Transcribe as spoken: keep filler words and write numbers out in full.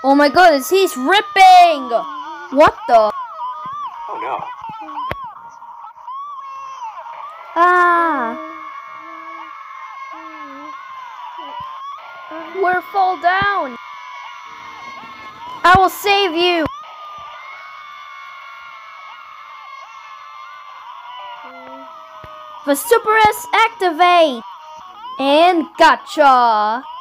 Oh my goodness, he's ripping! What the? Oh no. Ah! We're fall down! I will save you! The Super S activate! And gotcha!